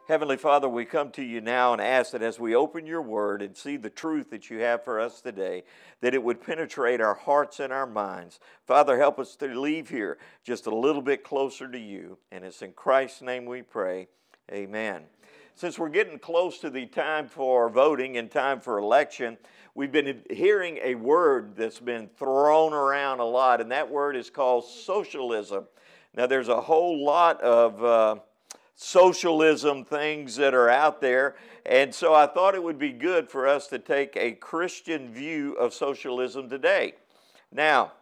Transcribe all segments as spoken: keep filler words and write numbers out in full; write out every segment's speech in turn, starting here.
Heavenly Father, we come to you now and ask that as we open your word and see the truth that you have for us today, that it would penetrate our hearts and our minds. Father, help us to leave here just a little bit closer to you. And it's in Christ's name we pray. Amen. Since we're getting close to the time for voting and time for election, we've been hearing a word that's been thrown around a lot, and that word is called socialism. Now, there's a whole lot of uh, socialism things that are out there, and so I thought it would be good for us to take a Christian view of socialism today. Now,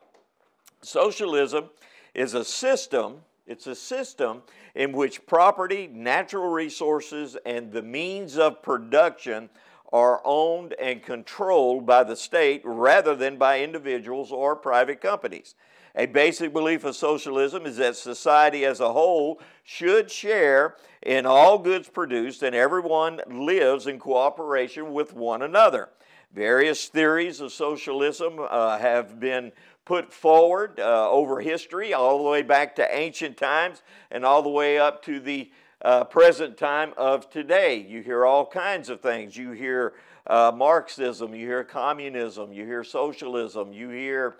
socialism is a system, it's a system in which property, natural resources, and the means of production are owned and controlled by the state rather than by individuals or private companies. A basic belief of socialism is that society as a whole should share in all goods produced and everyone lives in cooperation with one another. Various theories of socialism uh, have been put forward uh, over history, all the way back to ancient times and all the way up to the uh, present time of today. You hear all kinds of things. You hear uh, Marxism, you hear communism, you hear socialism, you hear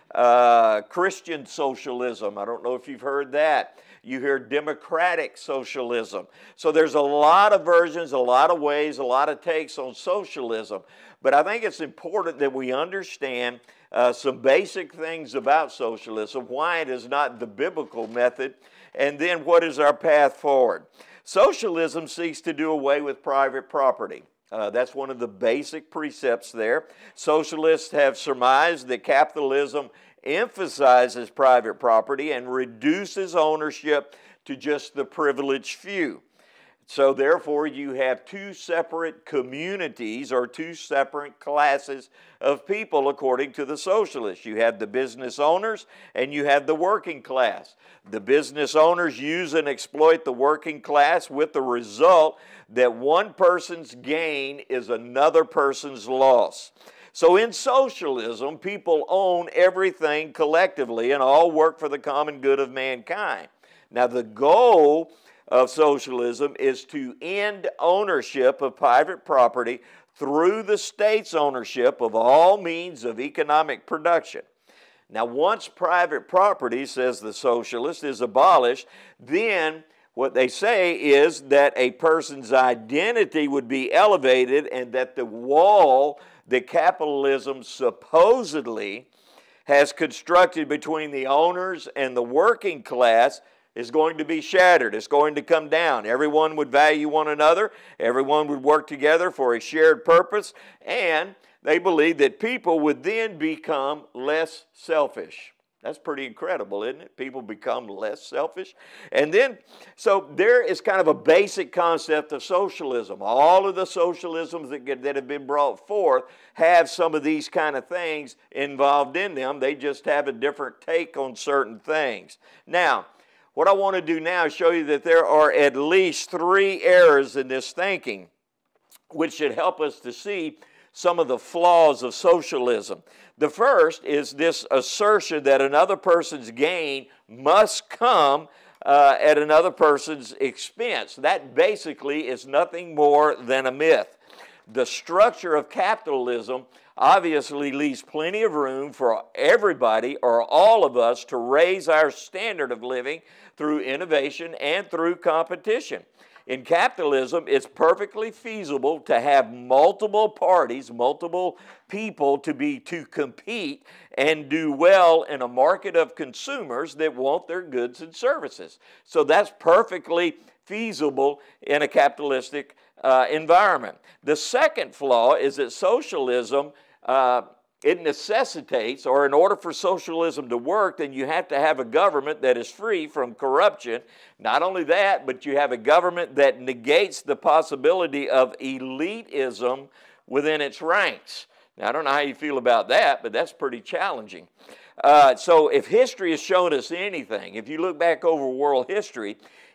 Uh, Christian socialism. I don't know if you've heard that. You hear democratic socialism. So there's a lot of versions, a lot of ways, a lot of takes on socialism. But I think it's important that we understand uh, some basic things about socialism, why it is not the biblical method, and then what is our path forward. Socialism seeks to do away with private property. Uh, that's one of the basic precepts there. Socialists have surmised that capitalism emphasizes private property and reduces ownership to just the privileged few. So therefore, you have two separate communities or two separate classes of people according to the socialists. You have the business owners and you have the working class. The business owners use and exploit the working class with the result that one person's gain is another person's loss. So in socialism, people own everything collectively and all work for the common good of mankind. Now the goal of socialism is to end ownership of private property through the state's ownership of all means of economic production. Now once private property, says the socialist, is abolished, then what they say is that a person's identity would be elevated and that the wall that capitalism supposedly has constructed between the owners and the working class is going to be shattered. It's going to come down. Everyone would value one another. Everyone would work together for a shared purpose. And they believe that people would then become less selfish. That's pretty incredible, isn't it? People become less selfish. And then, so there is kind of a basic concept of socialism. All of the socialisms that, get, that have been brought forth have some of these kind of things involved in them. They just have a different take on certain things. Now, what I want to do now is show you that there are at least three errors in this thinking, which should help us to see some of the flaws of socialism. The first is this assertion that another person's gain must come uh, at another person's expense. That basically is nothing more than a myth. The structure of capitalism obviously leaves plenty of room for everybody or all of us to raise our standard of living through innovation and through competition. In capitalism, it's perfectly feasible to have multiple parties, multiple people to be to compete and do well in a market of consumers that want their goods and services. So that's perfectly feasible in a capitalistic uh, environment. The second flaw is that socialism uh, it necessitates, or in order for socialism to work, then you have to have a government that is free from corruption. Not only that, but you have a government that negates the possibility of elitism within its ranks. Now, I don't know how you feel about that, but that's pretty challenging. Uh, so if history has shown us anything, if you look back over world history,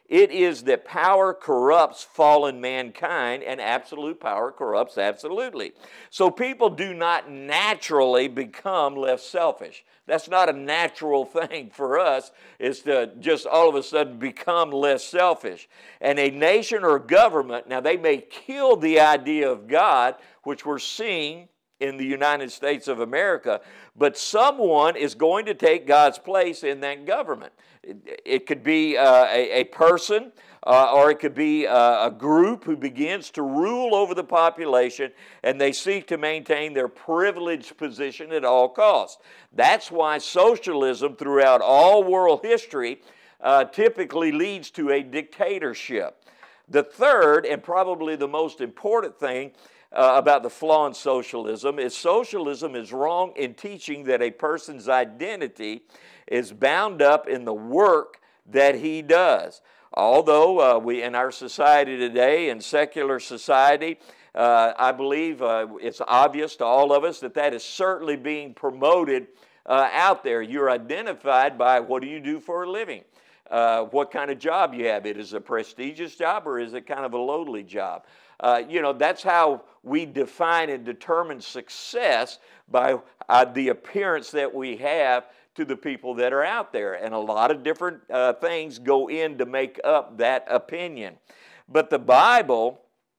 It is that power corrupts fallen mankind, and absolute power corrupts absolutely. So people do not naturally become less selfish. That's not a natural thing for us, is to just all of a sudden become less selfish. And a nation or government, now they may kill the idea of God, which we're seeing in the United States of America, but someone is going to take God's place in that government. It, it could be uh, a, a person, uh, or it could be uh, a group who begins to rule over the population, and they seek to maintain their privileged position at all costs. That's why socialism throughout all world history uh, typically leads to a dictatorship. The third, and probably the most important thing Uh, about the flaw in socialism is socialism is wrong in teaching that a person's identity is bound up in the work that he does. Although uh, we, in our society today, in secular society, uh, I believe uh, it's obvious to all of us that that is certainly being promoted uh, out there. You're identified by what do you do for a living. Uh, what kind of job you have. It is a prestigious job, or is it kind of a lowly job? Uh, you know, that's how we define and determine success, by uh, the appearance that we have to the people that are out there. And a lot of different uh, things go in to make up that opinion. But the Bible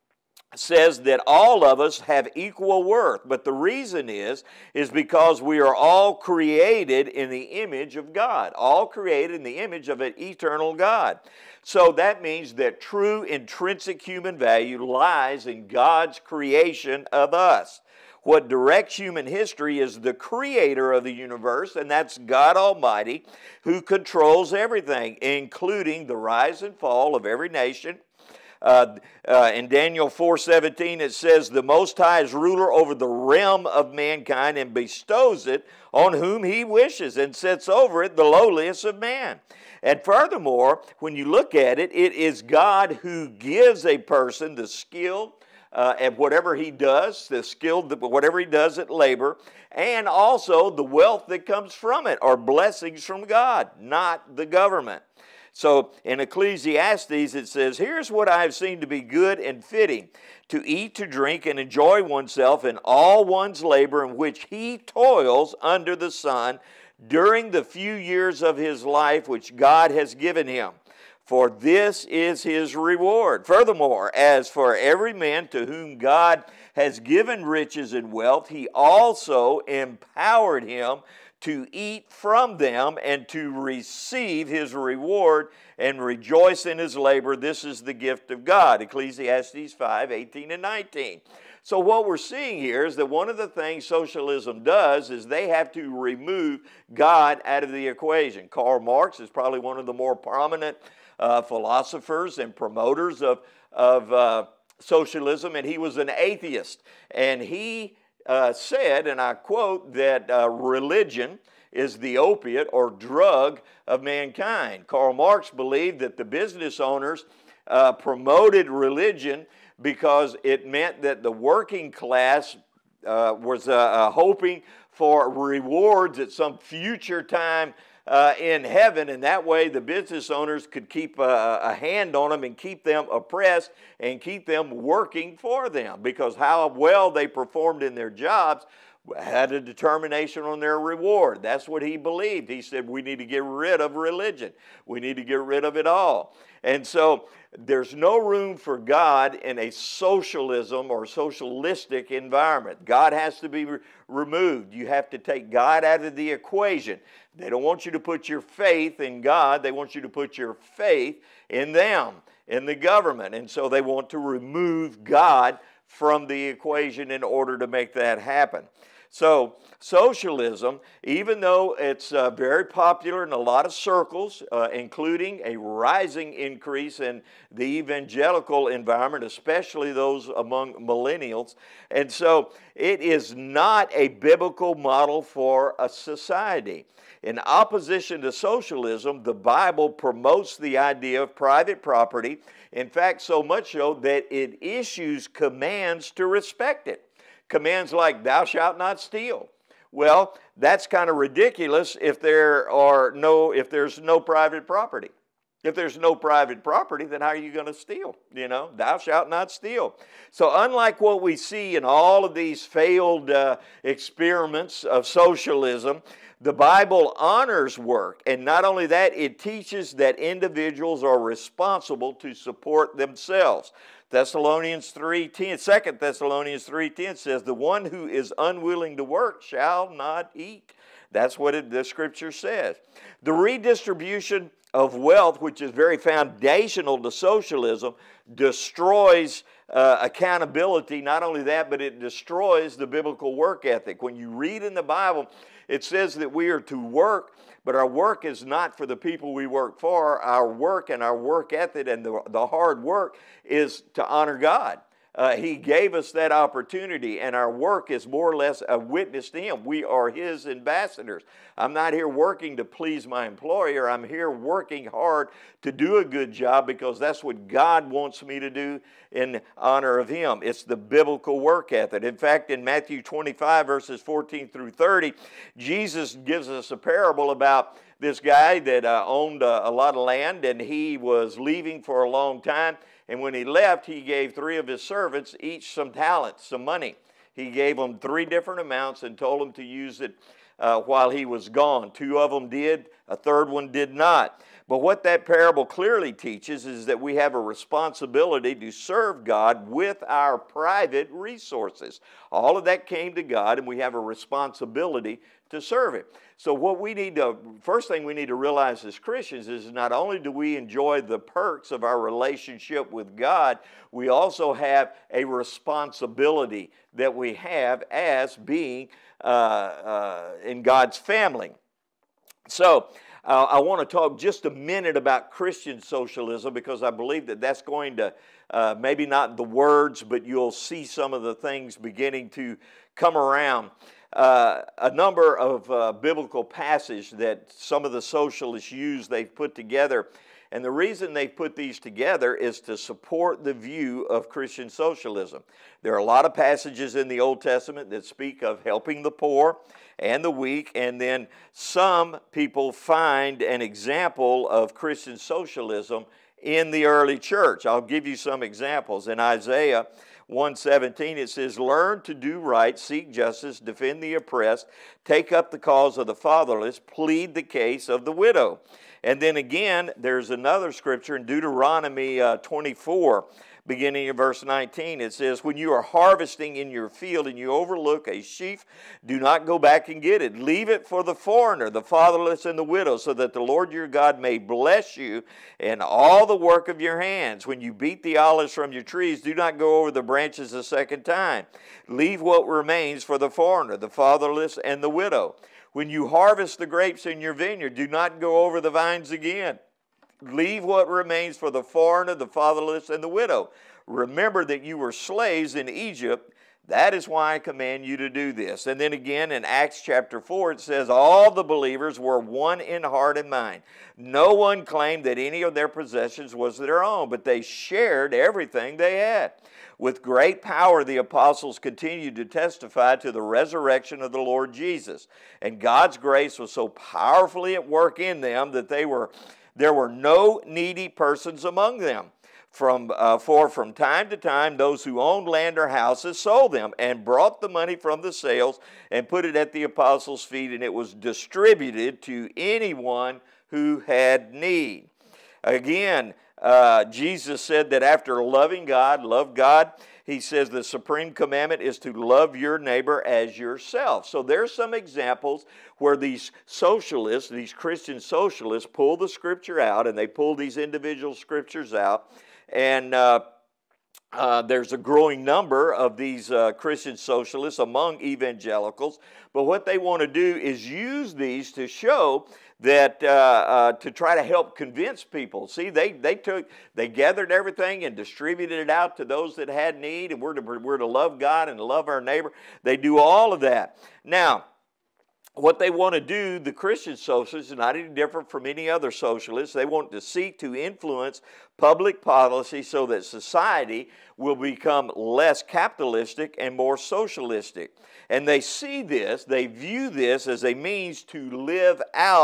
says that all of us have equal worth. But the reason is, is because we are all created in the image of God. All created in the image of an eternal God. So that means that true intrinsic human value lies in God's creation of us. What directs human history is the creator of the universe, and that's God Almighty, who controls everything, including the rise and fall of every nation. Uh, uh, in Daniel four seventeen, it says, the Most High is ruler over the realm of mankind and bestows it on whom he wishes, and sets over it the lowliest of man. And furthermore, when you look at it, it is God who gives a person the skill uh, at whatever he does, the skill, whatever he does at labor, and also the wealth that comes from it, or blessings from God, not the government. So in Ecclesiastes it says, here's what I have seen to be good and fitting, to eat, to drink, and enjoy oneself in all one's labor in which he toils under the sun during the few years of his life which God has given him. For this is his reward. Furthermore, as for every man to whom God has given riches and wealth, he also empowered him to eat from them and to receive his reward and rejoice in his labor. This is the gift of God. Ecclesiastes five, eighteen and nineteen. So what we're seeing here is that one of the things socialism does is they have to remove God out of the equation. Karl Marx is probably one of the more prominent uh, philosophers and promoters of, of uh, socialism, and he was an atheist. And he Uh, said, and I quote, that uh, religion is the opiate or drug of mankind. Karl Marx believed that the business owners uh, promoted religion because it meant that the working class uh, was uh, uh, hoping for rewards at some future time Uh, in heaven, and that way the business owners could keep a, a hand on them and keep them oppressed and keep them working for them, because how well they performed in their jobs had a determination on their reward. That's what he believed. He said we need to get rid of religion. We need to get rid of it all. And so there's no room for God in a socialism or socialistic environment. God has to be re removed. You have to take God out of the equation. They don't want you to put your faith in God. They want you to put your faith in them, in the government. And so they want to remove God from the equation in order to make that happen. So socialism, even though it's uh, very popular in a lot of circles, uh, including a rising increase in the evangelical environment, especially those among millennials, and so it is not a biblical model for a society. In opposition to socialism, the Bible promotes the idea of private property, in fact, so much so that it issues commands to respect it. Commands like, thou shalt not steal. Well, that's kind of ridiculous if there are no, if there's no private property. If there's no private property, then how are you going to steal? You know, thou shalt not steal. So unlike what we see in all of these failed uh, experiments of socialism, the Bible honors work. And not only that, it teaches that individuals are responsible to support themselves. Thessalonians three ten, Second Thessalonians three ten says, the one who is unwilling to work shall not eat. That's what it, the Scripture says. The redistribution of wealth, which is very foundational to socialism, destroys uh, accountability. Not only that, but it destroys the biblical work ethic. When you read in the Bible, it says that we are to work, but our work is not for the people we work for. Our work and our work ethic and the, the hard work is to honor God. Uh, he gave us that opportunity, and our work is more or less a witness to Him. We are His ambassadors. I'm not here working to please my employer. I'm here working hard to do a good job because that's what God wants me to do in honor of Him. It's the biblical work ethic. In fact, in Matthew twenty-five, verses fourteen through thirty, Jesus gives us a parable about this guy that uh, owned a, a lot of land, and he was leaving for a long time. And when he left, he gave three of his servants each some talents, some money. He gave them three different amounts and told them to use it uh, while he was gone. Two of them did, a third one did not. But what that parable clearly teaches is that we have a responsibility to serve God with our private resources. All of that came to God, and we have a responsibility to serve Him. So what we need to, first thing we need to realize as Christians is not only do we enjoy the perks of our relationship with God, we also have a responsibility that we have as being uh, uh, in God's family. So uh, I want to talk just a minute about Christian socialism because I believe that that's going to, uh, maybe not the words, but you'll see some of the things beginning to come around. Uh, a number of uh, biblical passages that some of the socialists use, they've put together. And the reason they put these together is to support the view of Christian socialism. There are a lot of passages in the Old Testament that speak of helping the poor and the weak, and then some people find an example of Christian socialism in the early church. I'll give you some examples. In Isaiah one seventeen, it says, learn to do right, seek justice, defend the oppressed, take up the cause of the fatherless, plead the case of the widow. And then again, there's another scripture in Deuteronomy uh, twenty-four, beginning in verse nineteen. It says, when you are harvesting in your field and you overlook a sheaf, do not go back and get it. Leave it for the foreigner, the fatherless, and the widow, so that the Lord your God may bless you in all the work of your hands. When you beat the olives from your trees, do not go over the branches a second time. Leave what remains for the foreigner, the fatherless, and the widow. When you harvest the grapes in your vineyard, do not go over the vines again. Leave what remains for the foreigner, the fatherless, and the widow. Remember that you were slaves in Egypt. That is why I command you to do this. And then again in Acts chapter four, it says, all the believers were one in heart and mind. No one claimed that any of their possessions was their own, but they shared everything they had. With great power, the apostles continued to testify to the resurrection of the Lord Jesus. And God's grace was so powerfully at work in them that they were, there were no needy persons among them. From, uh, for from time to time, those who owned land or houses sold them and brought the money from the sales and put it at the apostles' feet, and it was distributed to anyone who had need. Again, uh, Jesus said that after loving God, love God, He says the supreme commandment is to love your neighbor as yourself. So there's some examples where these socialists, these Christian socialists, pull the scripture out, and they pull these individual scriptures out. And uh, uh, there's a growing number of these uh, Christian socialists among evangelicals. But what they want to do is use these to show that, uh, uh, to try to help convince people. See, they, they took, they gathered everything and distributed it out to those that had need, and we're to, we're to love God and love our neighbor. They do all of that. Now, what they want to do, the Christian socialists, is not any different from any other socialists. They want to seek to influence public policy so that society will become less capitalistic and more socialistic. And they see this, they view this as a means to live out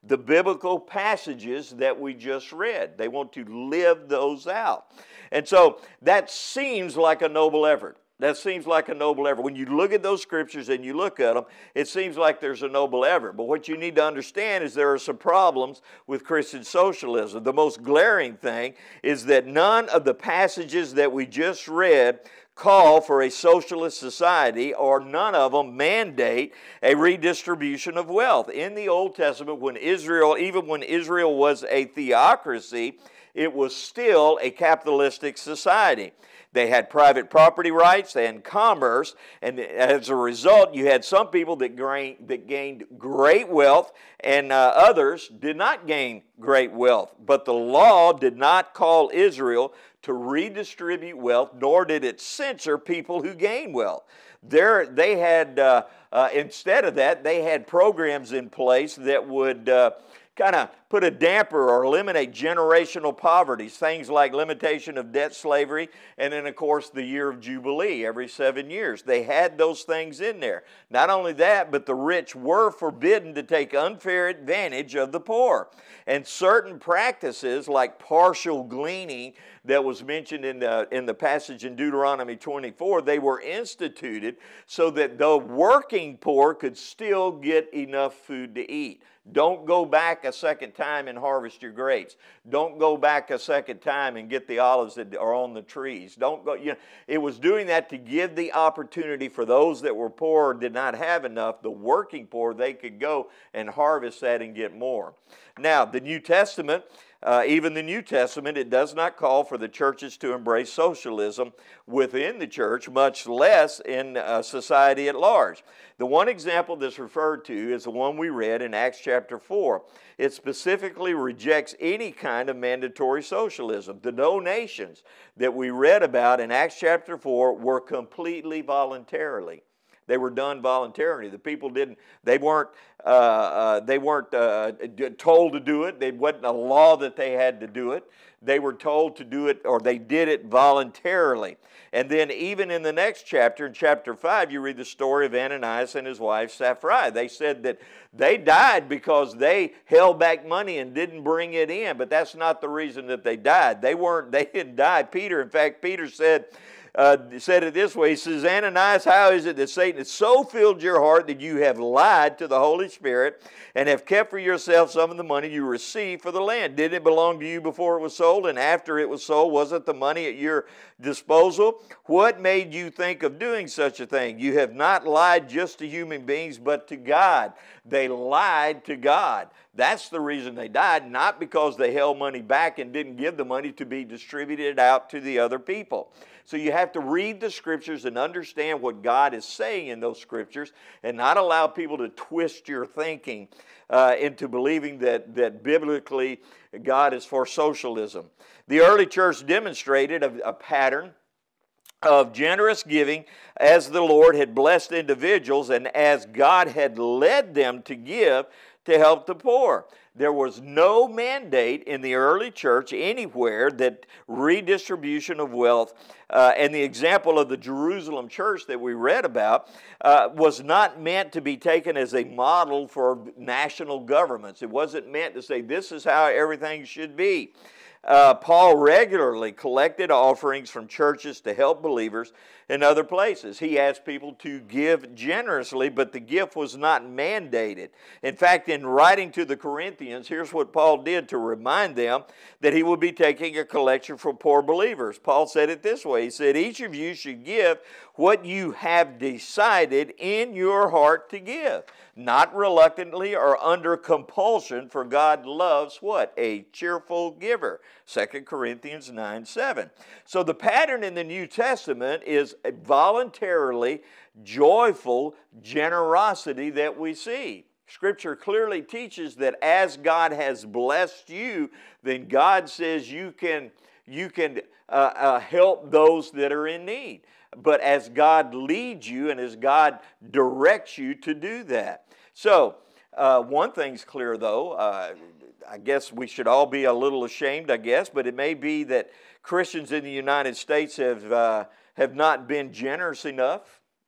the biblical passages that we just read. They want to live those out. And so that seems like a noble effort. That seems like a noble effort. When you look at those scriptures and you look at them, it seems like there's a noble effort. But what you need to understand is there are some problems with Christian socialism. The most glaring thing is that none of the passages that we just read call for a socialist society, or none of them mandate a redistribution of wealth. In the Old Testament, when Israel, even when Israel was a theocracy, it was still a capitalistic society. They had private property rights, they had commerce, and as a result, you had some people that, gained, that gained great wealth, and uh, others did not gain great wealth. But the law did not call Israel to redistribute wealth, nor did it censor people who gain wealth. There, they had, uh, uh, instead of that, they had programs in place that would uh, kind of put a damper or eliminate generational poverty, things like limitation of debt slavery, and then, of course, the year of Jubilee every seven years. They had those things in there. Not only that, but the rich were forbidden to take unfair advantage of the poor. And certain practices like partial gleaning that was mentioned in the, in the passage in Deuteronomy twenty-four, they were instituted so that the working poor could still get enough food to eat. Don't go back a second time and harvest your grapes. Don't go back a second time and get the olives that are on the trees. Don't go, you know, it was doing that to give the opportunity for those that were poor or did not have enough, the working poor, they could go and harvest that and get more. Now, the New Testament, Uh, even the New Testament, it does not call for the churches to embrace socialism within the church, much less in uh, society at large. The one example that's referred to is the one we read in Acts chapter four. It specifically rejects any kind of mandatory socialism. The donations that we read about in Acts chapter four were completely voluntarily. They were done voluntarily. The people didn't, they weren't, uh, uh, they weren't uh, told to do it. It wasn't a law that they had to do it. They were told to do it, or they did it voluntarily. And then even in the next chapter, in chapter five, you read the story of Ananias and his wife Sapphira. They said that they died because they held back money and didn't bring it in, but that's not the reason that they died. They weren't, they didn't die. Peter, in fact, Peter said, Uh, said it this way. He says, Ananias, how is it that Satan has so filled your heart that you have lied to the Holy Spirit and have kept for yourself some of the money you received for the land? Didn't it belong to you before it was sold? And after it was sold, wasn't the money at your disposal? What made you think of doing such a thing? You have not lied just to human beings, but to God. They lied to God. That's the reason they died, not because they held money back and didn't give the money to be distributed out to the other people. So you have to read the scriptures and understand what God is saying in those scriptures and not allow people to twist your thinking uh, into believing that, that biblically God is for socialism. The early church demonstrated a, a pattern of generous giving as the Lord had blessed individuals and as God had led them to give to help the poor. There was no mandate in the early church anywhere that redistribution of wealth, uh, and the example of the Jerusalem church that we read about uh, was not meant to be taken as a model for national governments. It wasn't meant to say this is how everything should be. Uh, Paul regularly collected offerings from churches to help believers in other places. He asked people to give generously, but the gift was not mandated. In fact, in writing to the Corinthians, here's what Paul did to remind them that he would be taking a collection for poor believers. Paul said it this way. He said, each of you should give what you have decided in your heart to give, not reluctantly or under compulsion, for God loves what? A cheerful giver. Second Corinthians nine seven. So the pattern in the New Testament is a voluntarily joyful generosity that we see. Scripture clearly teaches that as God has blessed you, then God says you can, you can uh, uh, help those that are in need. But as God leads you and as God directs you to do that. So, uh, one thing's clear though, uh, I guess we should all be a little ashamed, I guess, but it may be that Christians in the United States have, uh, have not been generous enough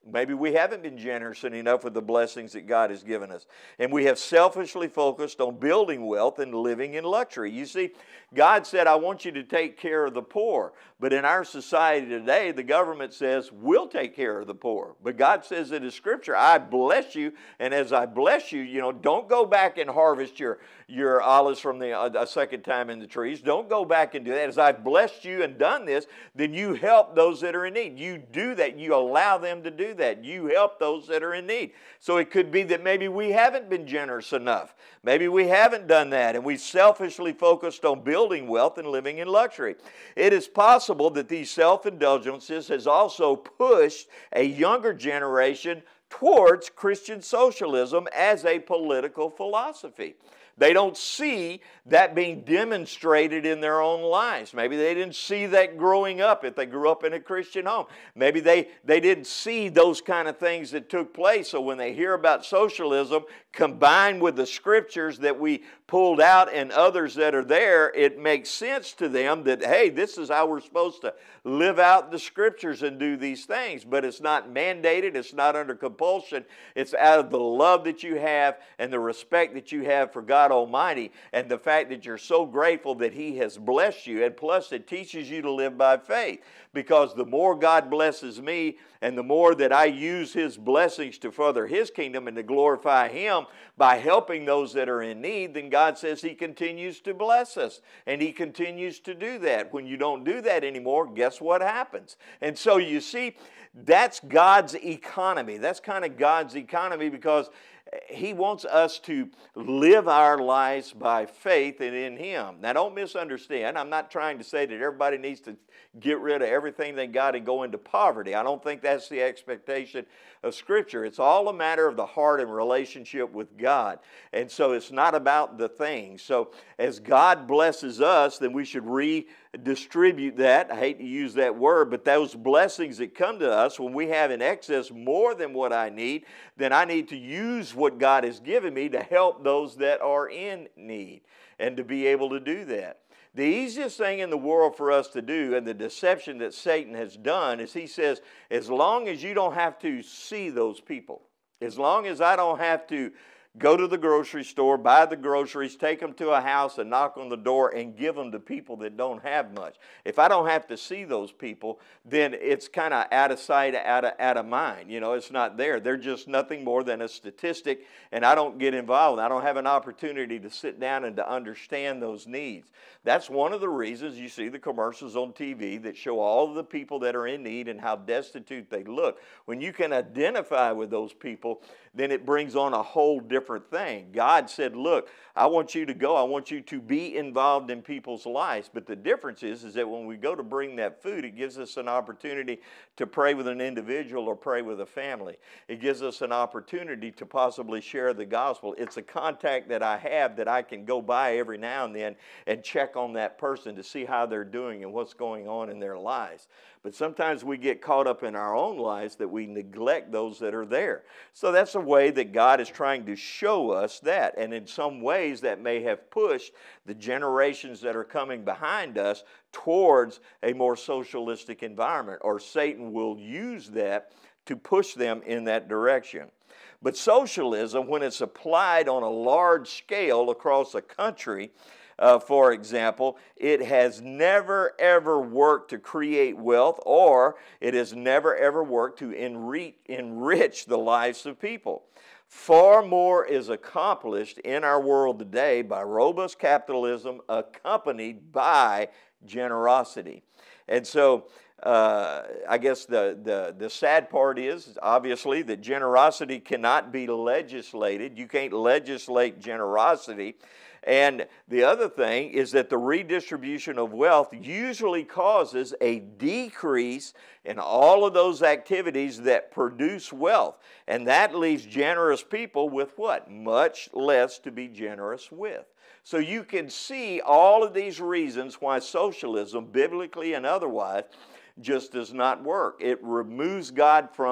Maybe we haven't been generous enough with the blessings that God has given us. And we have selfishly focused on building wealth and living in luxury. You see, God said, I want you to take care of the poor. But in our society today, the government says, we'll take care of the poor. But God says in His Scripture, I bless you. And as I bless you, you know, don't go back and harvest your, your olives from the uh, a second time in the trees. Don't go back and do that. As I've blessed you and done this, then you help those that are in need. You do that. You allow them to do that. You help those that are in need. So it could be that maybe we haven't been generous enough. Maybe we haven't done that, and we selfishly focused on building wealth and living in luxury. It is possible that these self-indulgences has also pushed a younger generation towards Christian socialism as a political philosophy. They don't see that being demonstrated in their own lives. Maybe they didn't see that growing up if they grew up in a Christian home. Maybe they, they didn't see those kind of things that took place. So when they hear about socialism combined with the scriptures that we pulled out and others that are there, it makes sense to them that, hey, this is how we're supposed to live out the scriptures and do these things. But it's not mandated. It's not under compulsion. It's out of the love that you have and the respect that you have for God Almighty, and the fact that you're so grateful that He has blessed you. And plus, it teaches you to live by faith, because the more God blesses me and the more that I use His blessings to further His kingdom and to glorify Him by helping those that are in need, then God says He continues to bless us, and He continues to do that. When you don't do that anymore, guess what happens? And so you see, that's God's economy. That's kind of God's economy, because He wants us to live our lives by faith and in Him. Now, don't misunderstand. I'm not trying to say that everybody needs to get rid of everything they got and go into poverty. I don't think that's the expectation of Scripture. It's all a matter of the heart and relationship with God. And so it's not about the things. So as God blesses us, then we should redistribute that. I hate to use that word, but those blessings that come to us, when we have in excess more than what I need, then I need to use what God has given me to help those that are in need, and to be able to do that. The easiest thing in the world for us to do, and the deception that Satan has done, is he says, as long as you don't have to see those people, as long as I don't have to go to the grocery store, buy the groceries, take them to a house and knock on the door and give them to people that don't have much. If I don't have to see those people, then it's kind of out of sight, out of, out of mind. You know, it's not there. They're just nothing more than a statistic, and I don't get involved. I don't have an opportunity to sit down and to understand those needs. That's one of the reasons you see the commercials on T V that show all of the people that are in need and how destitute they look. When you can identify with those people, then it brings on a whole different thing. God said, look, I want you to go. I want you to be involved in people's lives. But the difference is, is that when we go to bring that food, it gives us an opportunity to pray with an individual or pray with a family. It gives us an opportunity to possibly share the gospel. It's a contact that I have that I can go by every now and then and check on that person to see how they're doing and what's going on in their lives. But sometimes we get caught up in our own lives that we neglect those that are there. So that's a way that God is trying to show us that. And in some ways that may have pushed the generations that are coming behind us towards a more socialistic environment, or Satan will use that to push them in that direction. But socialism, when it's applied on a large scale across a country, Uh, for example, it has never ever worked to create wealth, or it has never ever worked to enrich, enrich the lives of people. Far more is accomplished in our world today by robust capitalism accompanied by generosity. And so uh, I guess the, the, the sad part is, obviously, that generosity cannot be legislated. You can't legislate generosity. And the other thing is that the redistribution of wealth usually causes a decrease in all of those activities that produce wealth. And that leaves generous people with what? Much less to be generous with. So you can see all of these reasons why socialism, biblically and otherwise, just does not work. It removes God from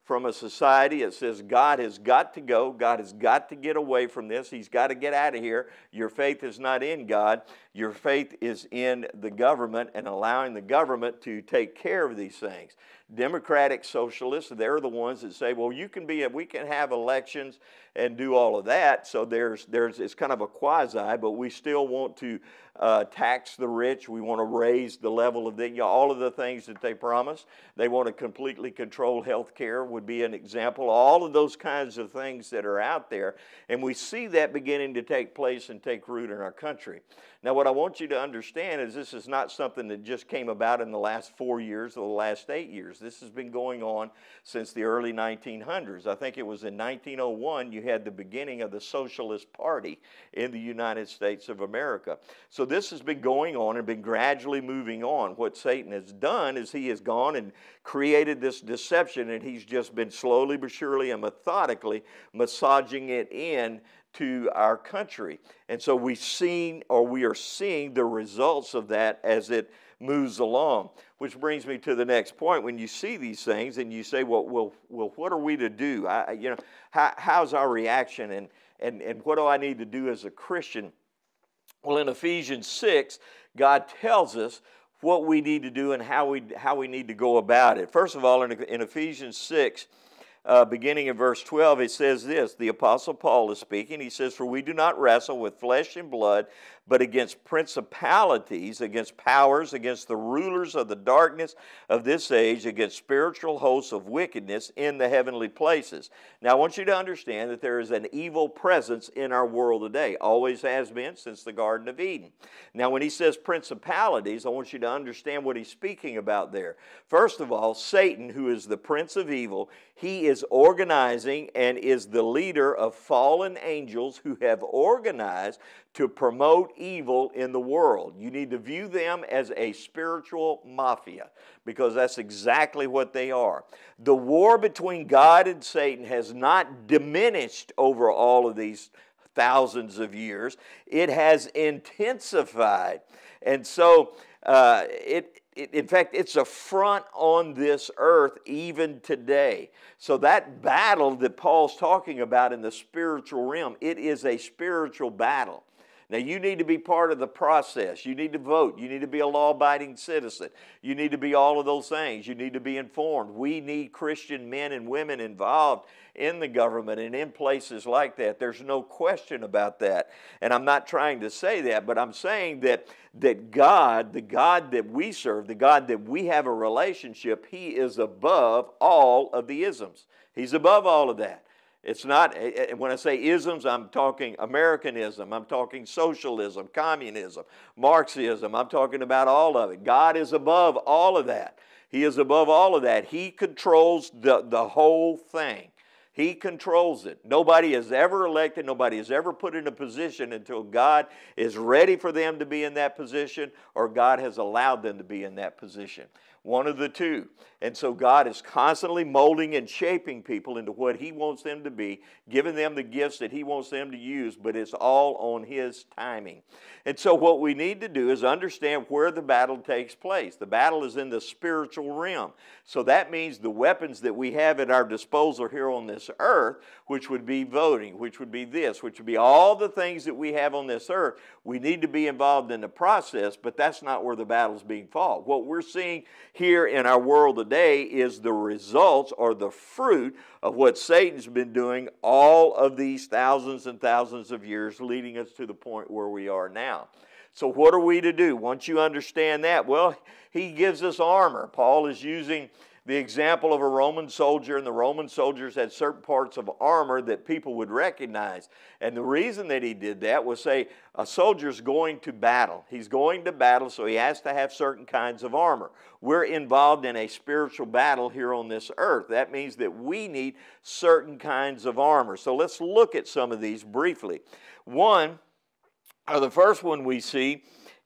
from a society that says God has got to go, God has got to get away from this, He's got to get out of here. Your faith is not in God, your faith is in the government and allowing the government to take care of these things. Democratic socialists, they're the ones that say, well, you can be, we can have elections and do all of that. So there's, there's, it's kind of a quasi, but we still want to uh, tax the rich. We want to raise the level of the, you know, all of the things that they promise. They want to completely control health care would be an example. All of those kinds of things that are out there. And we see that beginning to take place and take root in our country. Now, what I want you to understand is this is not something that just came about in the last four years or the last eight years. This has been going on since the early nineteen hundreds. I think it was in nineteen oh one you had the beginning of the Socialist Party in the United States of America. So this has been going on and been gradually moving on. What Satan has done is he has gone and created this deception, and he's just been slowly but surely and methodically massaging it in to our country. And so we've seen, or we are seeing the results of that as it moves along. Which brings me to the next point. When you see these things and you say, well, well, well what are we to do? I, you know, how, how's our reaction, and, and, and what do I need to do as a Christian? Well, in Ephesians six, God tells us what we need to do and how we, how we need to go about it. First of all, in, in Ephesians six, Uh, beginning in verse twelve, it says this, the Apostle Paul is speaking. He says, for we do not wrestle with flesh and blood, but against principalities, against powers, against the rulers of the darkness of this age, against spiritual hosts of wickedness in the heavenly places. Now, I want you to understand that there is an evil presence in our world today. Always has been since the Garden of Eden. Now, when he says principalities, I want you to understand what he's speaking about there. First of all, Satan, who is the prince of evil, he is organizing and is the leader of fallen angels who have organized to promote evil in the world. You need to view them as a spiritual mafia, because that's exactly what they are. The war between God and Satan has not diminished over all of these thousands of years. It has intensified. And so uh, it in fact, it's a front on this earth even today. So that battle that Paul's talking about in the spiritual realm, it is a spiritual battle. Now, you need to be part of the process. You need to vote. You need to be a law-abiding citizen. You need to be all of those things. You need to be informed. We need Christian men and women involved in the government and in places like that. There's no question about that. And I'm not trying to say that, but I'm saying that, that God, the God that we serve, the God that we have a relationship, He is above all of the isms. He's above all of that. It's not, when I say isms, I'm talking Americanism, I'm talking socialism, communism, Marxism, I'm talking about all of it. God is above all of that. He is above all of that. He controls the, the whole thing. He controls it. Nobody is ever elected, nobody is ever put in a position until God is ready for them to be in that position, or God has allowed them to be in that position. One of the two. And so God is constantly molding and shaping people into what He wants them to be, giving them the gifts that He wants them to use, but it's all on His timing. And so what we need to do is understand where the battle takes place. The battle is in the spiritual realm. So that means the weapons that we have at our disposal here on this earth, which would be voting, which would be this, which would be all the things that we have on this earth, we need to be involved in the process, but that's not where the battle is being fought. What we're seeing here in our world today is the results or the fruit of what Satan's been doing all of these thousands and thousands of years, leading us to the point where we are now. So what are we to do? Once you understand that, well, he gives us armor. Paul is using the example of a Roman soldier, and the Roman soldiers had certain parts of armor that people would recognize. And the reason that he did that was, say, a soldier's going to battle. He's going to battle, so he has to have certain kinds of armor. We're involved in a spiritual battle here on this earth. That means that we need certain kinds of armor. So let's look at some of these briefly. One, or the first one we see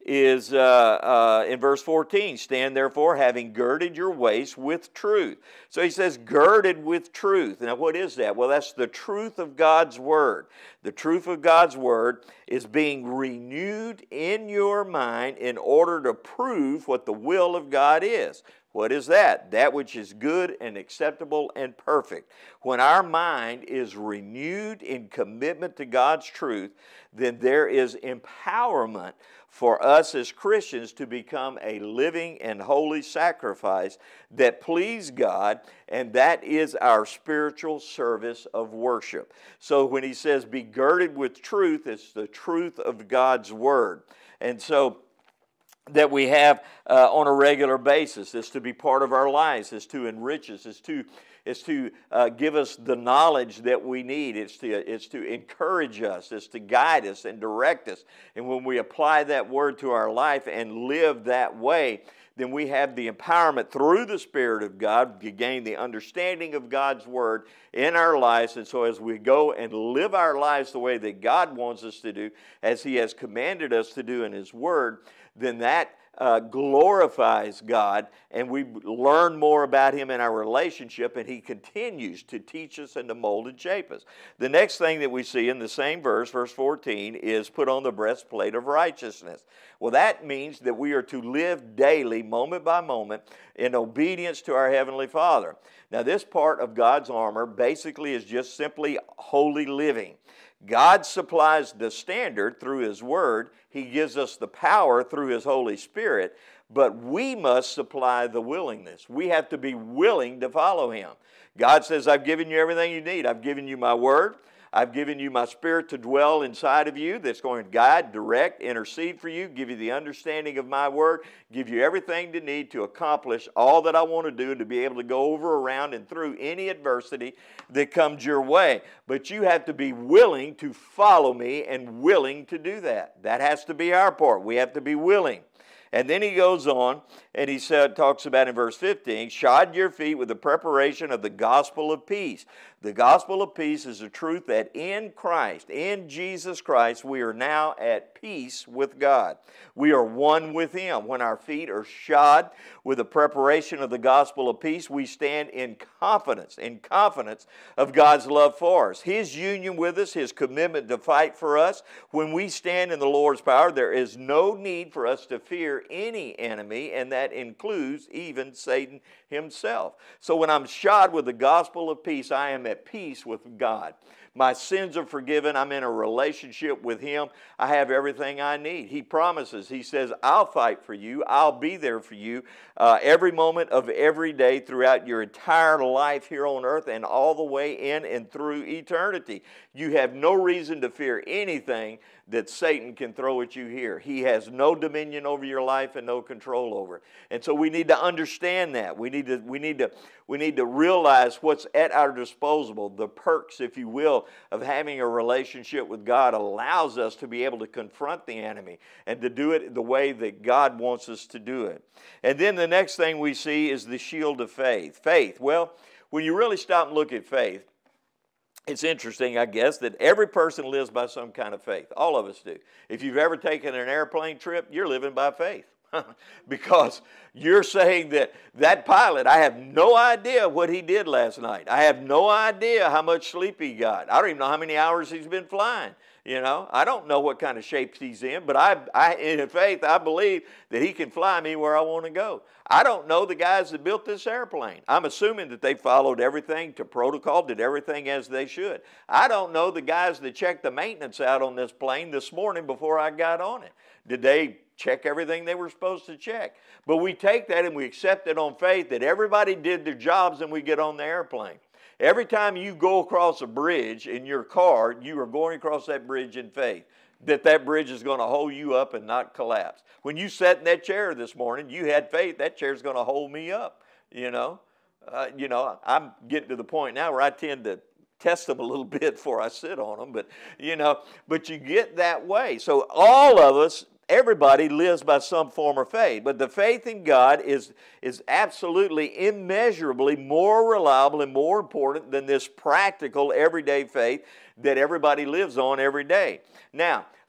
is uh, uh, in verse fourteen, stand therefore having girded your waist with truth. So he says girded with truth. Now what is that? Well, that's the truth of God's Word. The truth of God's Word is being renewed in your mind in order to prove what the will of God is. What is that? That which is good and acceptable and perfect. When our mind is renewed in commitment to God's truth, then there is empowerment for us as Christians to become a living and holy sacrifice that please God, and that is our spiritual service of worship. So when he says be girded with truth, it's the truth of God's Word. And so that we have uh, on a regular basis is to be part of our lives, is to enrich us, is to is to uh, give us the knowledge that we need. It's to, it's to encourage us. It's to guide us and direct us. And when we apply that Word to our life and live that way, then we have the empowerment through the Spirit of God to gain the understanding of God's Word in our lives. And so as we go and live our lives the way that God wants us to do, as He has commanded us to do in His Word, then that uh, glorifies God, and we learn more about Him in our relationship, and He continues to teach us and to mold and shape us. The next thing that we see in the same verse, verse fourteen, is put on the breastplate of righteousness. Well, that means that we are to live daily, moment by moment, in obedience to our Heavenly Father. Now, this part of God's armor basically is just simply holy living. God supplies the standard through His Word. He gives us the power through His Holy Spirit, but we must supply the willingness. We have to be willing to follow Him. God says, I've given you everything you need. I've given you my Word. I've given you my Spirit to dwell inside of you that's going to guide, direct, intercede for you, give you the understanding of my Word, give you everything you need to accomplish all that I want to do, to be able to go over, around, and through any adversity that comes your way. But you have to be willing to follow me and willing to do that. That has to be our part. We have to be willing. And then he goes on and he said, talks about in verse fifteen, shod your feet with the preparation of the gospel of peace. The gospel of peace is the truth that in Christ, in Jesus Christ, we are now at peace with God. We are one with Him. When our feet are shod with the preparation of the gospel of peace, we stand in confidence, in confidence of God's love for us. His union with us, His commitment to fight for us. When we stand in the Lord's power, there is no need for us to fear any enemy, and that includes even Satan himself. So when I'm shod with the gospel of peace, I am at peace with God. My sins are forgiven. I'm in a relationship with Him. I have everything I need. He promises. He says, I'll fight for you. I'll be there for you uh, every moment of every day throughout your entire life here on earth and all the way in and through eternity. You have no reason to fear anything that Satan can throw at you here. He has no dominion over your life and no control over it. And so we need to understand that. We need to, we need to, we need to realize what's at our disposal. The perks, if you will, of having a relationship with God allows us to be able to confront the enemy and to do it the way that God wants us to do it. And then the next thing we see is the shield of faith. Faith, well, when you really stop and look at faith, it's interesting, I guess, that every person lives by some kind of faith. All of us do. If you've ever taken an airplane trip, you're living by faith. Because you're saying that that pilot, I have no idea what he did last night. I have no idea how much sleep he got. I don't even know how many hours he's been flying. You know, I don't know what kind of shape he's in, but I, I, in faith, I believe that he can fly me where I want to go. I don't know the guys that built this airplane. I'm assuming that they followed everything to protocol, did everything as they should. I don't know the guys that checked the maintenance out on this plane this morning before I got on it. Did they check everything they were supposed to check? But we take that and we accept it on faith that everybody did their jobs and we get on the airplane. Every time you go across a bridge in your car, you are going across that bridge in faith, that that bridge is going to hold you up and not collapse. When you sat in that chair this morning, you had faith that chair is going to hold me up, you know. Uh, you know, I'm getting to the point now where I tend to test them a little bit before I sit on them, but, you know, but you get that way. So all of us, everybody lives by some form of faith, but the faith in God is, is absolutely immeasurably more reliable and more important than this practical everyday faith that everybody lives on every day. Now,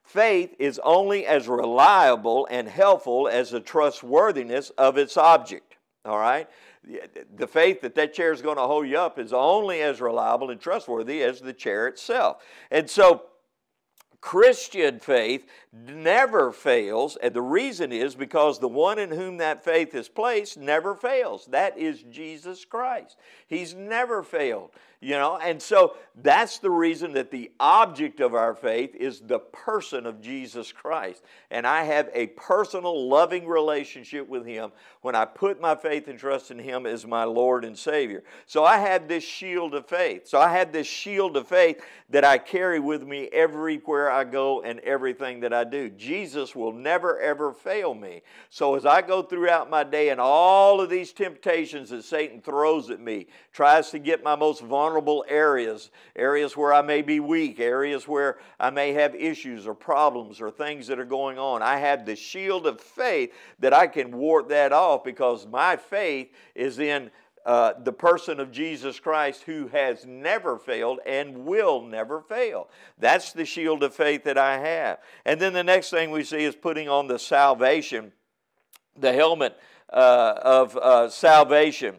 Faith is only as reliable and helpful as the trustworthiness of its object. All right? The faith that that chair is going to hold you up is only as reliable and trustworthy as the chair itself. And so, Christian faith never fails, and the reason is because the one in whom that faith is placed never fails. That is Jesus Christ. He's never failed, you know, and so that's the reason that the object of our faith is the person of Jesus Christ. And I have a personal, loving relationship with Him when I put my faith and trust in Him as my Lord and Savior. So I have this shield of faith. So I have this shield of faith that I carry with me everywhere I go and everything that I do. Jesus will never, ever fail me. So as I go throughout my day and all of these temptations that Satan throws at me, tries to get my most vulnerable areas, areas where I may be weak, areas where I may have issues or problems or things that are going on, I have the shield of faith that I can ward that off because my faith is in Uh, the person of Jesus Christ, who has never failed and will never fail. That's the shield of faith that I have. And then the next thing we see is putting on the salvation, the helmet uh, of uh, salvation.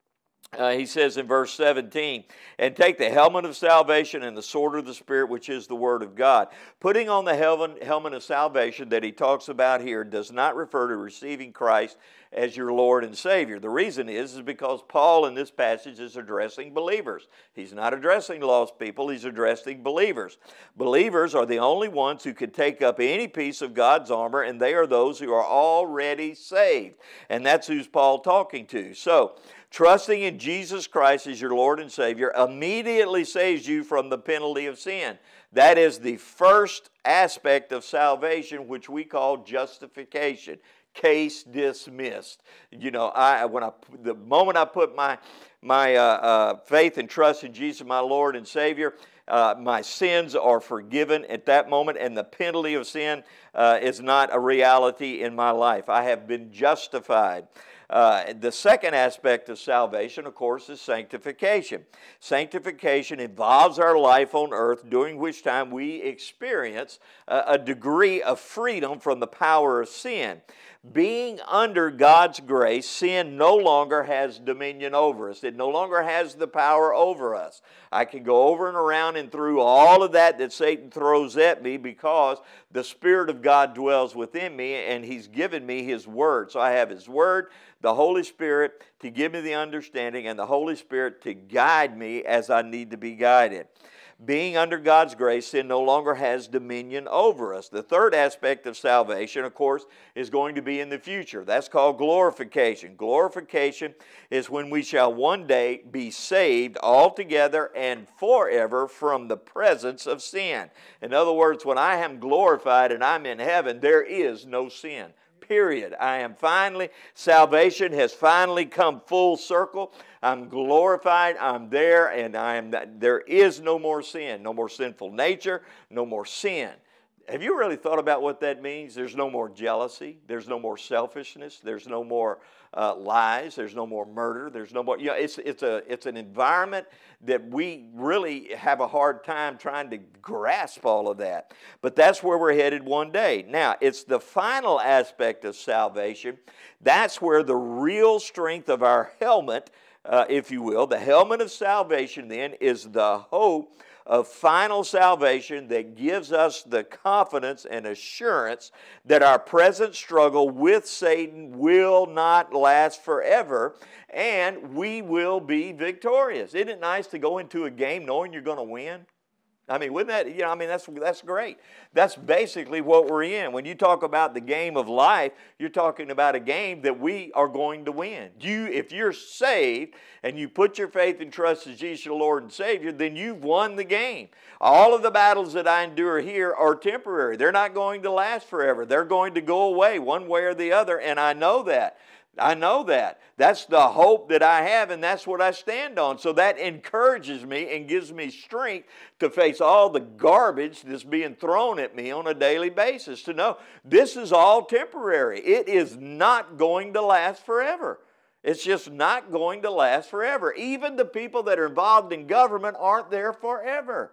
Uh, he says in verse seventeen, and take the helmet of salvation and the sword of the Spirit, which is the Word of God. Putting on the helmet, helmet of salvation that he talks about here does not refer to receiving Christ as your Lord and Savior. The reason is, is because Paul in this passage is addressing believers. He's not addressing lost people, he's addressing believers. Believers are the only ones who can take up any piece of God's armor, and they are those who are already saved. And that's who's Paul talking to. So, trusting in Jesus Christ as your Lord and Savior immediately saves you from the penalty of sin. That is the first aspect of salvation, which we call justification. Case dismissed. You know, I when I the moment I put my my uh, uh, faith and trust in Jesus, my Lord and Savior, uh, my sins are forgiven at that moment, and the penalty of sin uh, is not a reality in my life. I have been justified. Uh, the second aspect of salvation, of course, is sanctification. Sanctification involves our life on earth, during which time we experience a, a degree of freedom from the power of sin. Being under God's grace, sin no longer has dominion over us. It no longer has the power over us. I can go over and around and through all of that that Satan throws at me because the Spirit of God dwells within me and He's given me His Word. So I have His Word, the Holy Spirit to give me the understanding, and the Holy Spirit to guide me as I need to be guided. Being under God's grace, sin no longer has dominion over us. The third aspect of salvation, of course, is going to be in the future. That's called glorification. Glorification is when we shall one day be saved altogether and forever from the presence of sin. In other words, when I am glorified and I'm in heaven, there is no sin. Period. I am finally, salvation has finally come full circle. I'm glorified, I'm there, and I am. There is no more sin, no more sinful nature, no more sin. Have you really thought about what that means? There's no more jealousy, there's no more selfishness, there's no more uh, lies, there's no more murder, there's no more, you know, it's, it's, a, it's an environment that we really have a hard time trying to grasp all of that. But that's where we're headed one day. Now, it's the final aspect of salvation. That's where the real strength of our helmet, uh, if you will, the helmet of salvation then is the hope of final salvation that gives us the confidence and assurance that our present struggle with Satan will not last forever and we will be victorious. Isn't it nice to go into a game knowing you're going to win? I mean, wouldn't that, you know, I mean, that's, that's great. That's basically what we're in. When you talk about the game of life, you're talking about a game that we are going to win. You, if you're saved and you put your faith and trust in Jesus, your Lord and Savior, then you've won the game. All of the battles that I endure here are temporary. They're not going to last forever. They're going to go away one way or the other, and I know that. I know that. That's the hope that I have, and that's what I stand on. So that encourages me and gives me strength to face all the garbage that's being thrown at me on a daily basis, to know this is all temporary. It is not going to last forever. It's just not going to last forever. Even the people that are involved in government aren't there forever.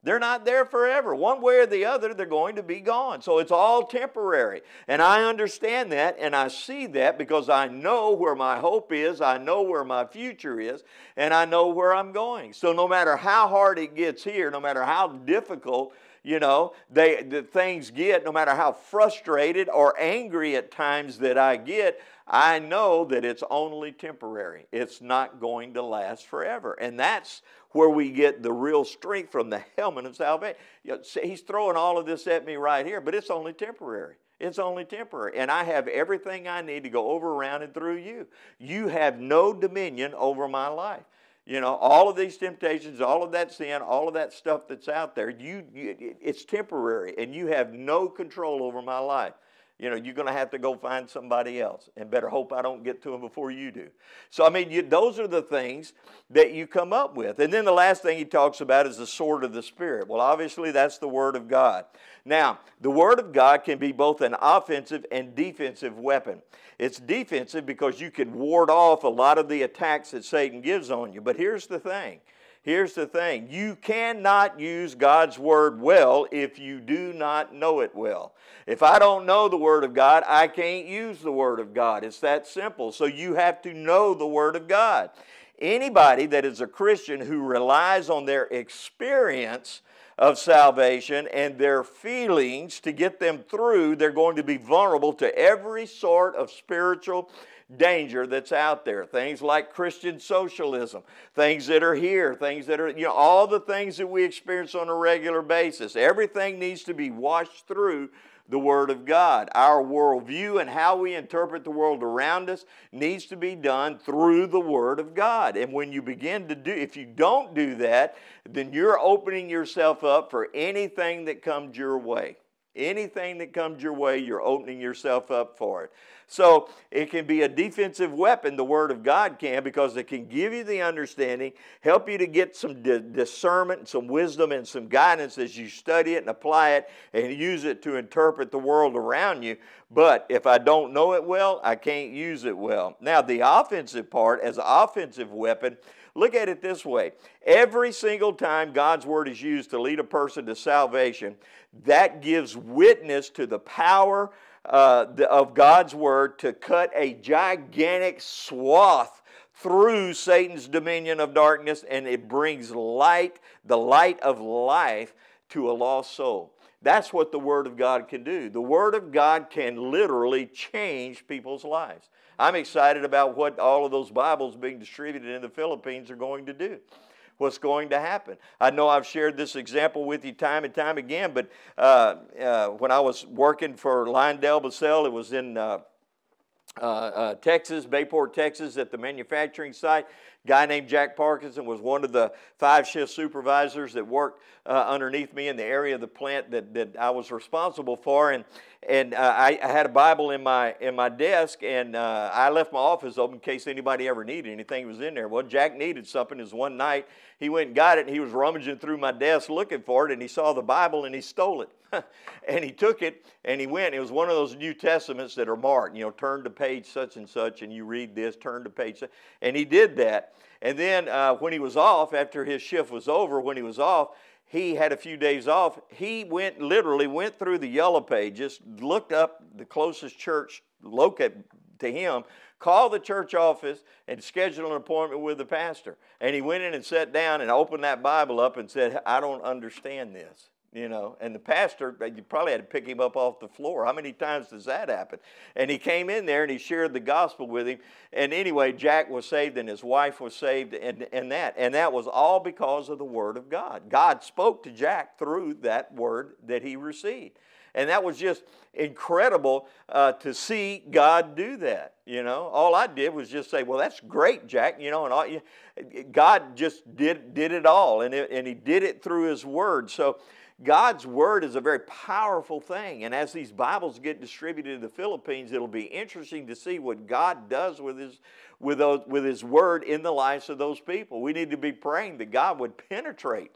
They're not there forever. One way or the other, they're going to be gone. So it's all temporary. And I understand that, and I see that because I know where my hope is, I know where my future is, and I know where I'm going. So no matter how hard it gets here, no matter how difficult, you know, they, the things get, no matter how frustrated or angry at times that I get, I know that it's only temporary. It's not going to last forever. And that's where we get the real strength from, the helmet of salvation. You know, he's throwing all of this at me right here, but it's only temporary. It's only temporary. And I have everything I need to go over, around, and through you. You have no dominion over my life. You know, all of these temptations, all of that sin, all of that stuff that's out there, you, you it's temporary, and you have no control over my life. You know, you're going to have to go find somebody else, and better hope I don't get to them before you do. So, I mean, you, those are the things that you come up with. And then the last thing he talks about is the sword of the Spirit. Well, obviously, that's the Word of God. Now, the Word of God can be both an offensive and defensive weapon. It's defensive because you can ward off a lot of the attacks that Satan gives on you. But here's the thing. Here's the thing. You cannot use God's Word well if you do not know it well. If I don't know the Word of God, I can't use the Word of God. It's that simple. So you have to know the Word of God. Anybody that is a Christian who relies on their experience of salvation and their feelings to get them through, they're going to be vulnerable to every sort of spiritual danger that's out there. Things like Christian socialism, things that are here, things that are, you know, all the things that we experience on a regular basis. Everything needs to be washed through the Word of God. Our worldview and how we interpret the world around us needs to be done through the Word of God. And when you begin to do, if you don't do that, then you're opening yourself up for anything that comes your way. Anything that comes your way, you're opening yourself up for it. So it can be a defensive weapon, the Word of God can, because it can give you the understanding, help you to get some discernment and some wisdom and some guidance as you study it and apply it and use it to interpret the world around you. But if I don't know it well, I can't use it well. Now, the offensive part, as an offensive weapon, look at it this way. Every single time God's Word is used to lead a person to salvation, that gives witness to the power uh, of God's Word to cut a gigantic swath through Satan's dominion of darkness, and it brings light, the light of life, to a lost soul. That's what the Word of God can do. The Word of God can literally change people's lives. I'm excited about what all of those Bibles being distributed in the Philippines are going to do. What's going to happen. I know I've shared this example with you time and time again, but uh, uh, when I was working for LyondellBasell, it was in uh, uh, uh, Texas, Bayport, Texas, at the manufacturing site. A guy named Jack Parkinson was one of the five shift supervisors that worked uh, underneath me in the area of the plant that, that I was responsible for. And, and uh, I, I had a Bible in my, in my desk, and uh, I left my office open in case anybody ever needed anything was in there. Well, Jack needed something. It was one night. He went and got it, and he was rummaging through my desk looking for it, and he saw the Bible, and he stole it. And he took it, and he went. It was one of those New Testaments that are marked, you know, turn to page such and such, and you read this, turn to page such. And he did that. And then uh, when he was off, after his shift was over, when he was off, he had a few days off. He went, literally went through the yellow pages, looked up the closest church located to him, called the church office, and scheduled an appointment with the pastor. And he went in and sat down and opened that Bible up and said, I don't understand this. You know, and the pastor, you probably had to pick him up off the floor. How many times does that happen? And he came in there and he shared the gospel with him. And anyway, Jack was saved and his wife was saved and, and that. And that was all because of the Word of God. God spoke to Jack through that Word that he received. And that was just incredible uh, to see God do that. You know, all I did was just say, well, that's great, Jack. You know, and all, God just did, did it all. And, it, and he did it through his Word. So God's Word is a very powerful thing, and as these Bibles get distributed in the Philippines, it'll be interesting to see what God does with His, with those, with His Word in the lives of those people. We need to be praying that God would penetrate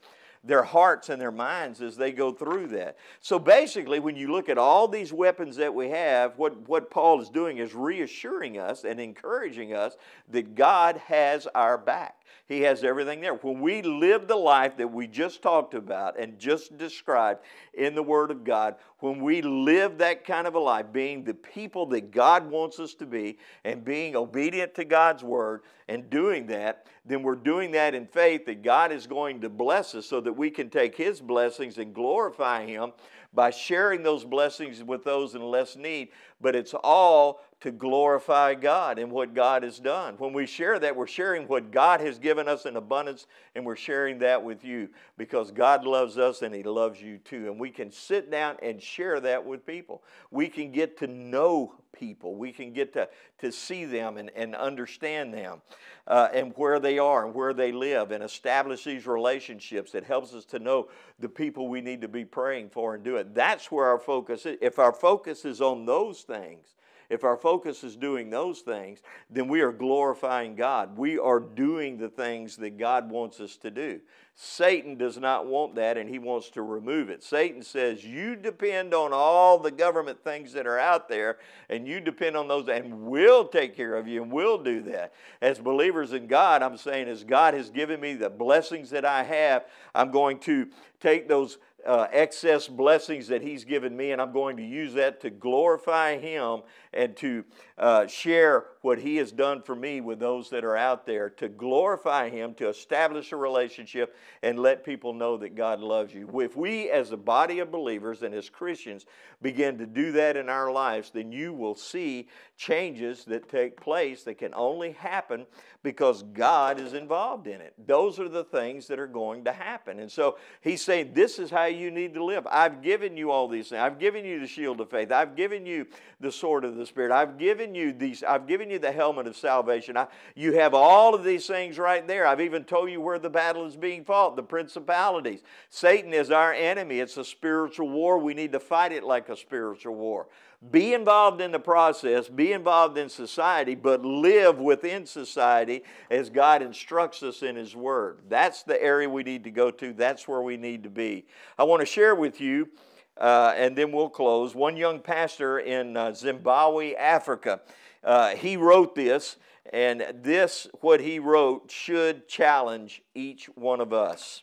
their hearts and their minds as they go through that. So basically, when you look at all these weapons that we have, what, what Paul is doing is reassuring us and encouraging us that God has our back. He has everything there. When we live the life that we just talked about and just described in the Word of God, when we live that kind of a life, being the people that God wants us to be and being obedient to God's Word and doing that, then we're doing that in faith that God is going to bless us so that we can take His blessings and glorify Him by sharing those blessings with those in less need. But it's all to glorify God and what God has done. When we share that, we're sharing what God has given us in abundance, and we're sharing that with you because God loves us and He loves you too. And we can sit down and share that with people. We can get to know people. We can get to, to see them and, and understand them uh, and where they are and where they live and establish these relationships. It helps us to know the people we need to be praying for and do it. That's where our focus is. If our focus is on those things, if our focus is doing those things, then we are glorifying God. We are doing the things that God wants us to do. Satan does not want that, and he wants to remove it. Satan says, you depend on all the government things that are out there, and you depend on those, and we'll take care of you, and we'll do that. As believers in God, I'm saying, as God has given me the blessings that I have, I'm going to take those Uh, excess blessings that He's given me, and I'm going to use that to glorify Him and to uh, share what He has done for me with those that are out there, to glorify Him, to establish a relationship and let people know that God loves you. If we as a body of believers and as Christians begin to do that in our lives, then you will see changes that take place that can only happen because God is involved in it. Those are the things that are going to happen. And so He's saying, this is how you need to live. I've given you all these things. I've given you the shield of faith. I've given you the sword of the Spirit. I've given you these. I've given you the helmet of salvation. I, you have all of these things right there. I've even told you where the battle is being fought, the principalities. Satan is our enemy. It's a spiritual war. We need to fight it like a spiritual war. Be involved in the process, be involved in society, but live within society as God instructs us in His Word. That's the area we need to go to. That's where we need to be. I want to share with you, uh, and then we'll close, one young pastor in uh, Zimbabwe, Africa. Uh, he wrote this, and this, what he wrote, should challenge each one of us.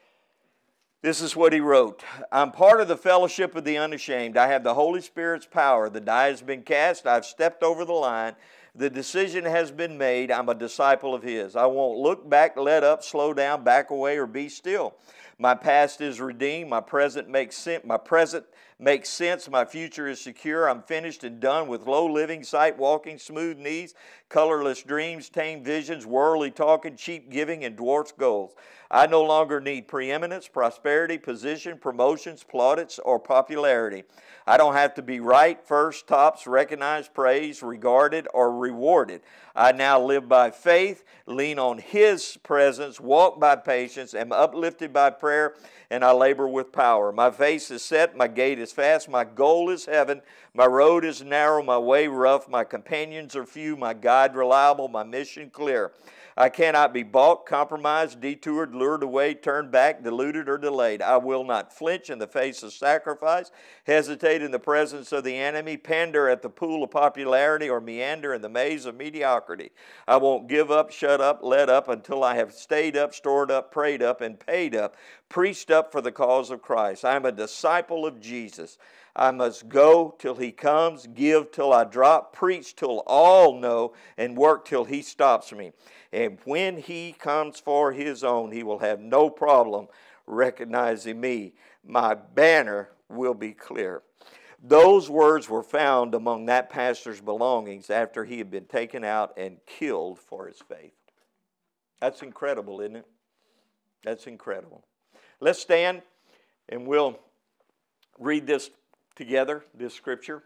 This is what he wrote. I'm part of the fellowship of the unashamed. I have the Holy Spirit's power. The die has been cast. I've stepped over the line. The decision has been made. I'm a disciple of His. I won't look back, let up, slow down, back away, or be still. My past is redeemed. My present makes sense. My present makes sense. My future is secure. I'm finished and done with low living, sight walking, smooth knees, colorless dreams, tame visions, worldly talking, cheap giving, and dwarfs goals. I no longer need preeminence, prosperity, position, promotions, plaudits, or popularity. I don't have to be right, first, tops, recognized, praised, regarded, or rewarded. I now live by faith, lean on His presence, walk by patience, am uplifted by prayer, and I labor with power. My face is set, my gait is fast, my goal is heaven, my road is narrow, my way rough, my companions are few, my guide reliable, my mission clear. I cannot be balked, compromised, detoured, lured away, turned back, deluded, or delayed. I will not flinch in the face of sacrifice, hesitate in the presence of the enemy, pander at the pool of popularity, or meander in the maze of mediocrity. I won't give up, shut up, let up until I have stayed up, stored up, prayed up, and paid up, preached up for the cause of Christ. I am a disciple of Jesus. I must go till He comes, give till I drop, preach till all know, and work till He stops me. And when He comes for His own, He will have no problem recognizing me. My banner will be clear. Those words were found among that pastor's belongings after he had been taken out and killed for his faith. That's incredible, isn't it? That's incredible. Let's stand and we'll read this together, this scripture.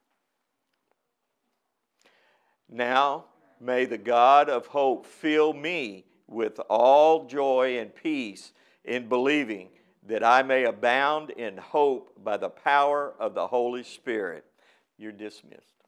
Now may the God of hope fill me with all joy and peace in believing, that I may abound in hope by the power of the Holy Spirit. You're dismissed.